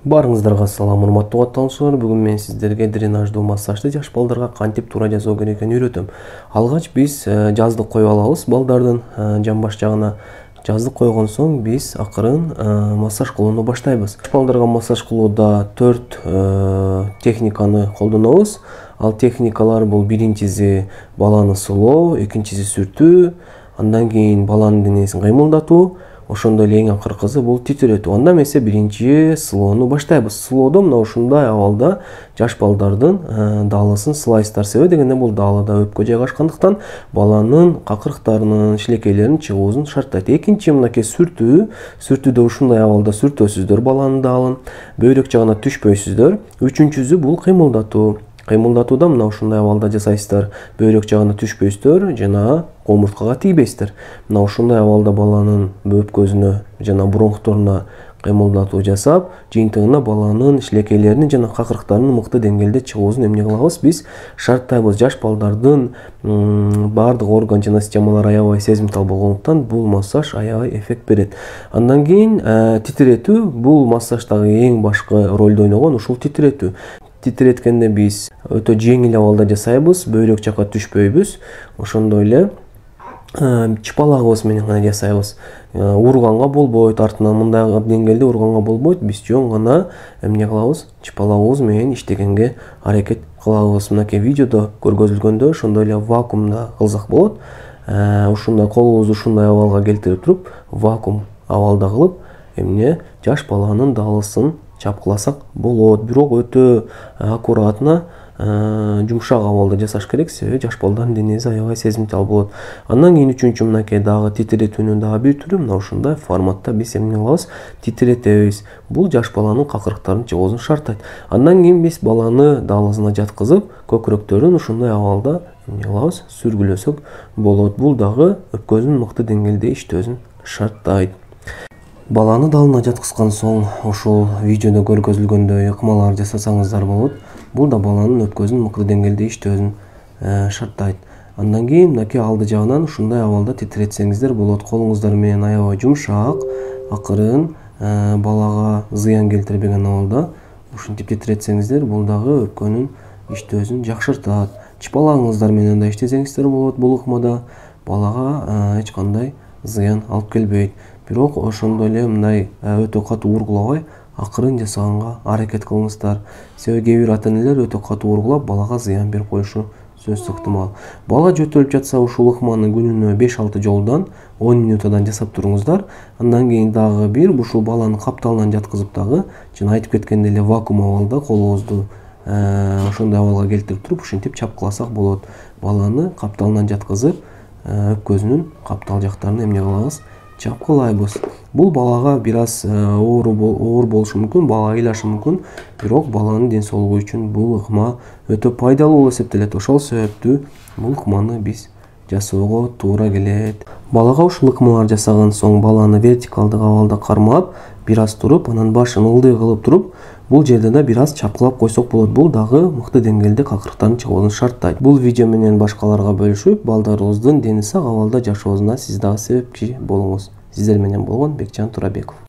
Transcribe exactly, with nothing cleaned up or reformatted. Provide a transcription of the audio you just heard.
Барыңыздарга салам, урматтуу катталуучулар. Бүгүн мен сиздерге дренаждуу массажды жаш балдарга кантип туура жасоо керек экенин үйрөтөм. Алгач биз жаздык коюп алабыз балдардын жамбаш жагына. Жаздык койгон соң биз акырын массаж кылууну баштайбыз. Балдарга массаж кылууда төрт техниканы колдонобуз. Ал техникалар бул биринчиси баланы сылоо, экинчиси сүртүү, андан кийин баланын денесин кыймылдатуу, ошондой эле эң акыркысы бул титиретүү. Анда эмесе биринчи сылоону баштайбыз. Сылоодо мына ушундай абалда жаш балдардын даалысын сылайсыздар. Себеби дегенде бул даалыда өпкө жайгашкандыктан баланын какырыктарынын, шилекейлеринин чыгуусун шарттайт. Экинчи мынакей сүртүү. Сүртүүдө ушундай абалда сүртөсүздөр баланын даалын, бөйрөк жагына түшпөйсүздөр. Үчүнчүсү бул кыймылдатуу. Кыймылдатууда мына ушундай абалда жасайсыздар. Бөйрөк жагына түшпөйсүздөр жана омурткага тийбейсиздер. Мына ушундай абалда баланын өпкөсүнө жана бронхторуна кыймылдатуу жасап, жыйынтыгына баланын шилекейлеринин жана какырыктарынын мыкты деңгээлде чыгуусун эмне кылабыз? Биз шарттайбыз. Жаш балдардын баардык орган жана системалары аябай сезимтал болгондуктан бул массаж аябай эффект берет. Андан кийин титиретүү, бул массаждагы эң башкы ролду ойногон ушул титиретүү. Титиреткенде биз өтө жеңил абалда жасайбыз, бөйрөк жакка түшпөйбүз. Ошондой эле чыпалагыбыз менен гана жасайбыз. Урганга болбойт, артынан мындай деңгээлде урганга болбойт. Биз жөн гана эмне кылабыз? Чыпалагыбыз менен иштегенге аракет кылабыз. Мынакей видеодо көргөзүлгөндө ошондой эле вакуумда кылсак болот. Ушундай колубузду ушундай абалга келтирип туруп, вакуум абалда кылып, эмне жаш баланын даалысын чапкыласак болот. Бирок өтө аккуратно, жумшак абалда жасаш керек, себеби жаш балдардын денеси аябай сезимтал болот. Андан кийин үчүнчү мынакей дагы титиретүүнүн дагы бир түрү, мына ушундай форматта биз эмне кылабыз? Титиретебиз. Бул жаш баланын какырыктарынын чыгуусун шарттайт. Андан кийин биз баланы даалысына жаткызып, көкүрөктөрүн ушундай абалда эмне кылабыз? Сүргүлөсөк болот. Бул дагы өпкөнүн мыкты деңгээлде иштөөсүн шарттайт. Баланы даалына жаткызган соң ушул видеодо көргөзүлгөндөй ыкмалар жасасаңыздар болот. Бул да баланын өпкөсүнүн мыкты деңгээлде иштөөсүн шарттайт. Андан кийин мынакей алды жагынан ушундай абалда титиретсеңиздер болот. Колуңуздар менен аябай жумшак, акырын, балага зыян келтирбеген абалда ушинтип титиретсеңиздер, бул дагы өпкөнүн иштөөсүн жакшыртат. Чыпалагыңыздар менен да иштесеңиздер болот. Бул ыкмада балага эч кандай зыян алып келбейт. Бирок ошондой эле мындай өтө катуу ургулабай, акырын жасаганга аракет кылыңыздар. Себеби кээ бир ата-энелер өтө катуу ургулап, балага зыян берип коюшу сөзсүз ыктымал. Бала жөтөлүп жатса, ушул ыкманы күнүнө беш алты жолдан он минутадан жасап туруңуздар. Андан кийин дагы бир ушул баланы капталынан жаткызып дагы, жана айтып кеткендей эле вакуум абалда колубузду ошондой абалга келтирип туруп, ушинтип чапкыласак болот. Баланы капталынан жаткызып, өпкөсүнүн каптал жактарына эмне кылабыз? Чапкылайбыз. Бул балага бир аз оор болушу мүмкүн, бала ыйлашы мүмкүн, бирок баланын ден соолугу үчүн бул ыкма өтө пайдалуу болуп эсептелет. Ошол себептүү бул ыкманы биз жасоого туура келет. Балага ушул ыкмалар жасаган соң баланы вертикалдык абалда кармап, бир аз туруп, анан башын ылдый кылып туруп, бул жерде да бир аз чапкылап койсок болот. Бул дагы мыкты деңгээлде какырыктардын чыгуусун шарттайт. Бул видео менен башкаларга бөлүшүп, балдарыбыздын дени сак абалда жашоосуна сиз дагы себепчи болуңуз. Сиздер менен болгон Бекжан Турабеков.